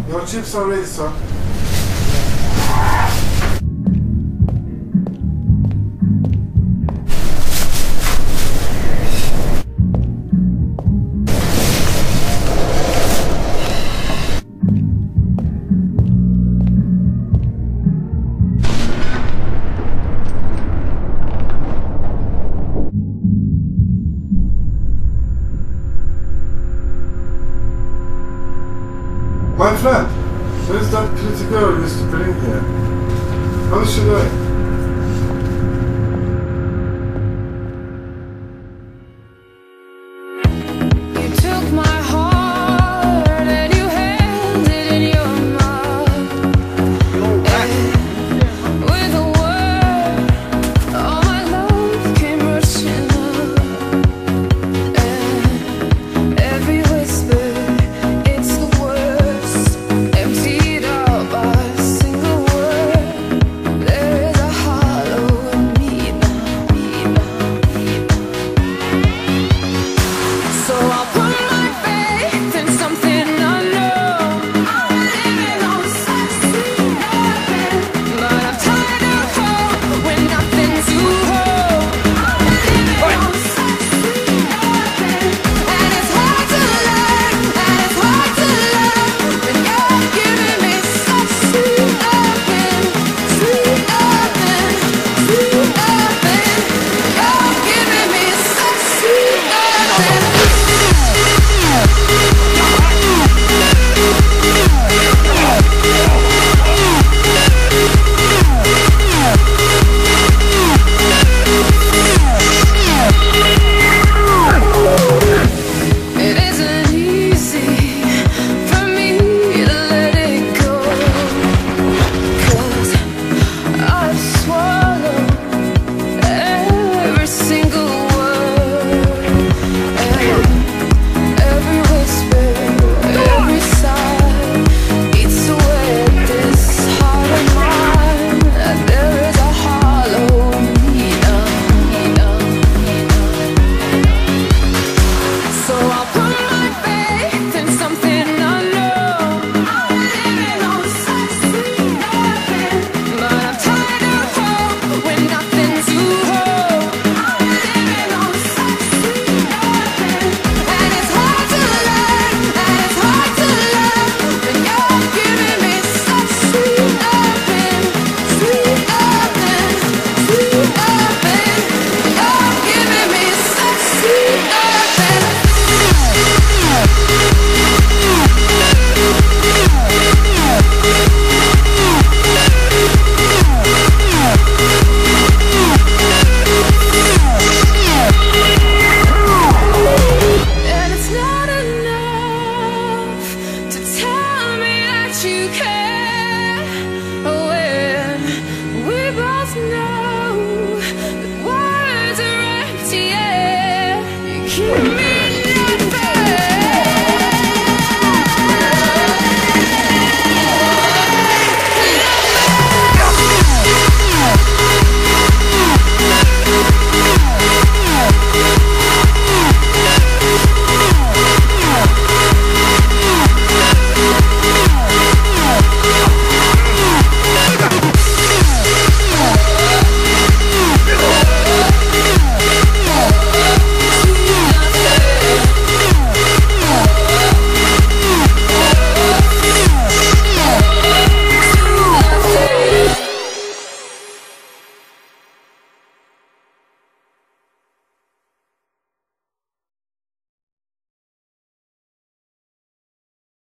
Your chips are ready, sir. My friend, there's that pretty girl you used to bring here. How is she doing? You took my heart and you held it in your mouth. With a word, all my love came rushing up. And every whisper, it's the worst, emptied out by a single word. There is a hollow in me now. So I'll put my faith in something unknown. I'm living on such sweet nothing, but I'm tired of hope when nothing's to hold. I'm living on such sweet nothing, and it's hard to learn, and it's hard to love when you're giving me such sweet nothing, sweet nothing, sweet nothing. You're giving me such sweet nothing. It isn't easy for me to let it go, 'cause I've swallowed every single word, and every whisper, every sigh eats away at this heart of mine. There is a hollow in me now. So I'll put my faith in something unknown. I'm living on such sweet nothing, but I'm tired of hope when nothing's to hold. I'm living on such sweet nothing, and it's hard to learn, and it's hard to love when you're giving me such sweet nothing, sweet nothing, sweet nothing. You're giving me such sweet nothing. And it's not enough to tell me that you care.